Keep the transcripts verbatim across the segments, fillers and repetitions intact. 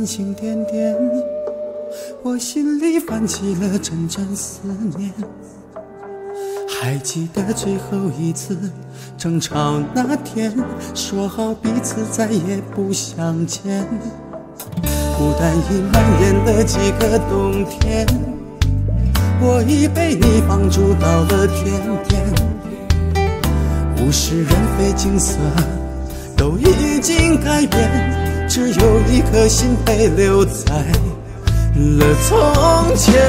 繁星点点，我心里泛起了阵阵思念。还记得最后一次争吵那天，说好彼此再也不相见。孤单已蔓延了几个冬天，我已被你放逐到了天边。物是人非景色都已经改变，只有一颗心被留在了从前。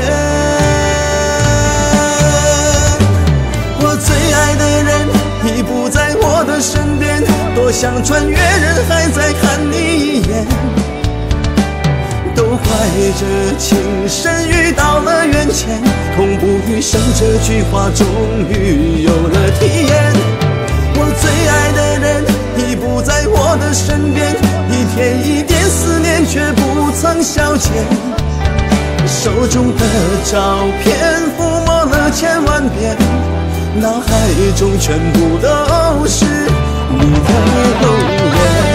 我最爱的人已不在我的身边，多想穿越人海再看你一眼。都怪这情深遇到了缘浅，痛不欲生这句话终于有了体验。我最爱的人已不在我的身边，一天一点思念却不曾消减。手中的照片抚摸了千万遍，脑海中全部都是你的容颜。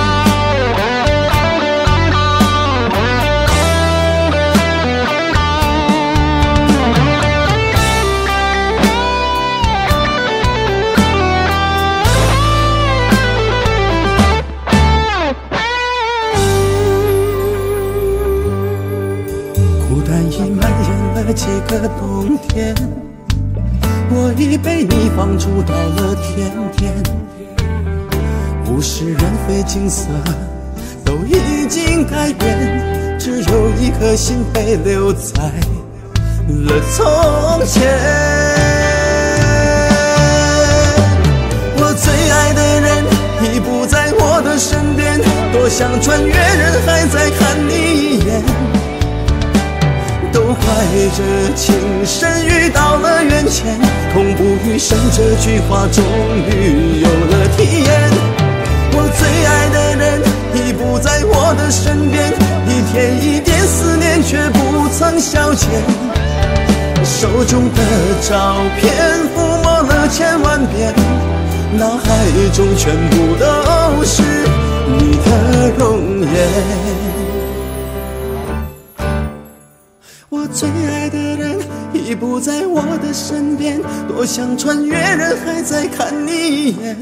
孤单已蔓延了几个冬天，我已被你放逐到了天边。物是人非景色都已经改变，只有一颗心被留在了从前。我最爱的人已不在我的身边，多想穿越人海再看你一眼。都怪这情深遇到了缘浅，痛不欲生这句话终于有了体验。我最爱的人已不在我的身边，一天一点思念却不曾消减。手中的照片抚摸了千万遍，脑海中全部都是你的容颜。我最爱的人已不在我的身边，多想穿越人海再看你一眼。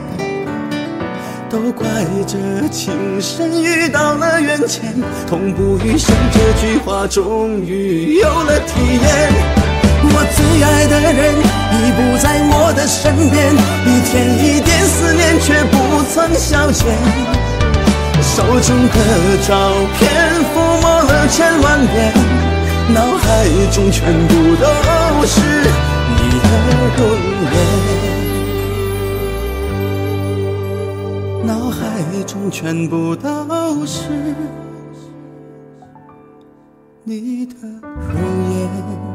都怪这情深遇到了缘浅，痛不欲生这句话终于有了体验。我最爱的人已不在我的身边，一天一点思念却不曾消减。手中的照片抚摸了千万遍，脑海中全部都是你的容颜，脑海中全部都是你的容颜。